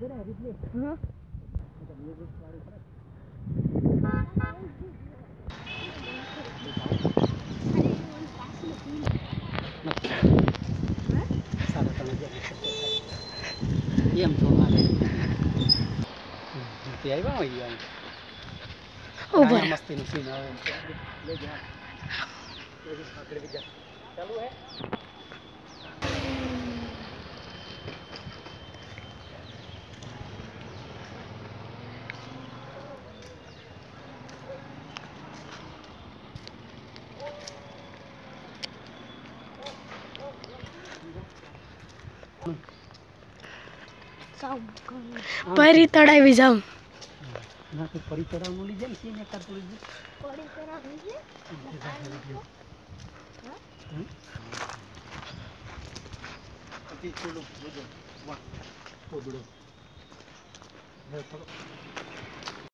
हाँ ये हम थोड़ा आई बा वही आई ऊपर मस्ती मस्ती ना ले जा पकड़ के जा चालू है परी तड़ाई भी जाऊं ना तो परी तड़ा मोली जाई सी ने कर पड़ी परी तड़ा हुई अति चलो वाह वो बड़ो